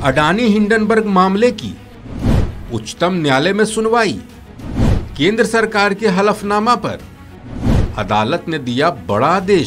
Adani Hindenburg मामले की उच्चतम न्यायालय में सुनवाई। केंद्र सरकार के हलफनामा पर अदालत ने दिया बड़ा आदेश।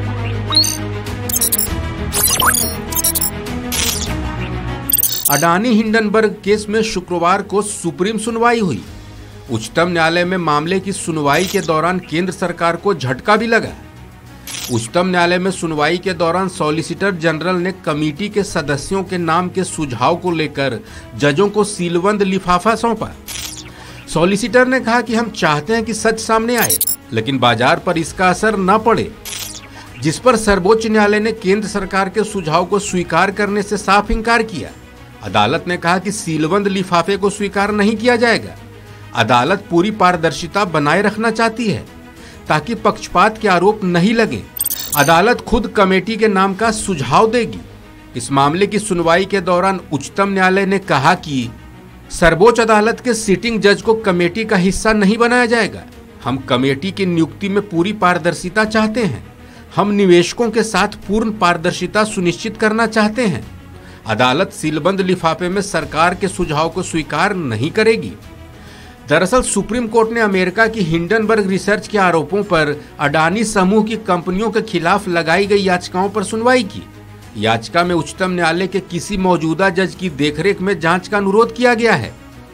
अडानी हिंडनबर्ग केस में शुक्रवार को सुप्रीम सुनवाई हुई। उच्चतम न्यायालय में मामले की सुनवाई के दौरान केंद्र सरकार को झटका भी लगा। उच्चतम न्यायालय में सुनवाई के दौरान सॉलिसिटर जनरल ने कमेटी के सदस्यों के नाम के सुझाव को लेकर जजों को सीलबंद लिफाफा सौंपा। सॉलिसिटर ने कहा कि हम चाहते हैं कि सच सामने आए, लेकिन बाजार पर इसका असर न पड़े, जिस पर सर्वोच्च न्यायालय ने केंद्र सरकार के सुझाव को स्वीकार करने से साफ इंकार किया। अदालत ने कहा कि सीलबंद लिफाफे को स्वीकार नहीं किया जाएगा। अदालत पूरी पारदर्शिता बनाए रखना चाहती है ताकि पक्षपात के आरोप नहीं लगे। अदालत खुद कमेटी के नाम का सुझाव देगी। इस मामले की सुनवाई के दौरान उच्चतम न्यायालय ने कहा कि सर्वोच्च अदालत के सिटिंग जज को कमेटी का हिस्सा नहीं बनाया जाएगा। हम कमेटी की नियुक्ति में पूरी पारदर्शिता चाहते हैं। हम निवेशकों के साथ पूर्ण पारदर्शिता सुनिश्चित करना चाहते हैं। अदालत सीलबंद लिफाफे में सरकार के सुझाव को स्वीकार नहीं करेगी। दरअसल सुप्रीम कोर्ट ने अमेरिका की हिंडनबर्ग रिसर्च के आरोपों पर अडानी समूह की कंपनियों के खिलाफ लगाई गई याचिकाओं पर सुनवाई की। याचिका में उच्चतम न्यायालय के किसी मौजूदा जज की देखरेख में जांच का अनुरोध किया गया है।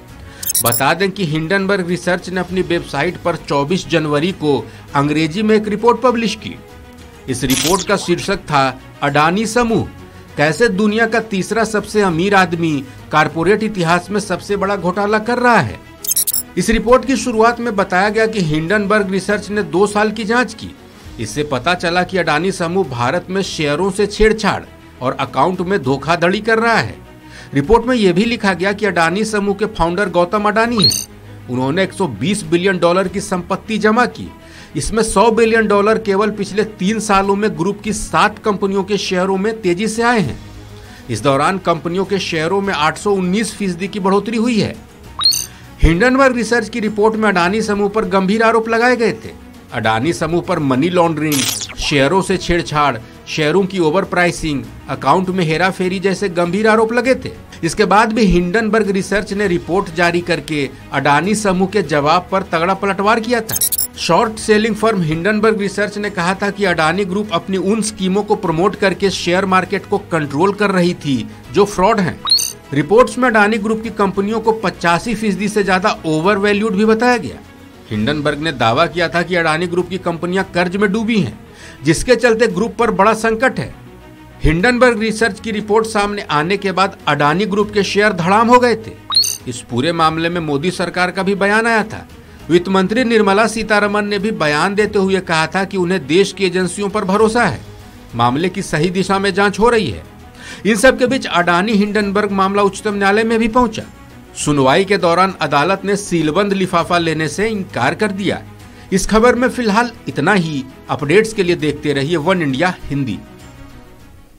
बता दें कि हिंडनबर्ग रिसर्च ने अपनी वेबसाइट पर 24 जनवरी को अंग्रेजी में एक रिपोर्ट पब्लिश की। इस रिपोर्ट का शीर्षक था अडानी समूह कैसे दुनिया का तीसरा सबसे अमीर आदमी कारपोरेट इतिहास में सबसे बड़ा घोटाला कर रहा है। इस रिपोर्ट की शुरुआत में बताया गया कि हिंडनबर्ग रिसर्च ने 2 साल की जांच की। इससे पता चला कि अडानी समूह भारत में शेयरों से छेड़छाड़ और अकाउंट में धोखाधड़ी कर रहा है। रिपोर्ट में यह भी लिखा गया कि अडानी समूह के फाउंडर गौतम अडानी हैं। उन्होंने 120 बिलियन डॉलर की संपत्ति जमा की। इसमें 100 बिलियन डॉलर केवल पिछले 3 सालों में ग्रुप की 7 कंपनियों के शेयरों में तेजी से आए हैं। इस दौरान कंपनियों के शेयरों में 819% की बढ़ोतरी हुई है। हिंडनबर्ग रिसर्च की रिपोर्ट में अडानी समूह पर गंभीर आरोप लगाए गए थे। अडानी समूह पर मनी लॉन्ड्रिंग, शेयरों से छेड़छाड़, शेयरों की ओवर प्राइसिंग, अकाउंट में हेराफेरी जैसे गंभीर आरोप लगे थे। इसके बाद भी हिंडनबर्ग रिसर्च ने रिपोर्ट जारी करके अडानी समूह के जवाब पर तगड़ा पलटवार किया था। Short selling firm Hindenburg research ने कहा था कि अडानी ग्रुप अपनी उन स्कीमों को प्रमोट करके शेयर मार्केट को कंट्रोल कर रही थी जो फ्रॉड हैं। रिपोर्ट्स में अडानी ग्रुप की कंपनियों को 85% से ज्यादा ओवर वैल्यूड भी बताया गया। हिंडनबर्ग ने दावा किया था कि अडानी ग्रुप की कंपनियां कर्ज में डूबी हैं, जिसके चलते ग्रुप पर बड़ा संकट है। हिंडनबर्ग रिसर्च की रिपोर्ट सामने आने के बाद अडानी ग्रुप के शेयर धड़ाम हो गए थे। इस पूरे मामले में मोदी सरकार का भी बयान आया था। वित्त मंत्री निर्मला सीतारमण ने भी बयान देते हुए कहा था कि उन्हें देश की एजेंसियों पर भरोसा है। मामले की सही दिशा में जांच हो रही है। इन सब के बीच अडानी हिंडनबर्ग मामला उच्चतम न्यायालय में भी पहुंचा। सुनवाई के दौरान अदालत ने सीलबंद लिफाफा लेने से इनकार कर दिया। इस खबर में फिलहाल इतना ही। अपडेट्स के लिए देखते रहिए वन इंडिया हिंदी।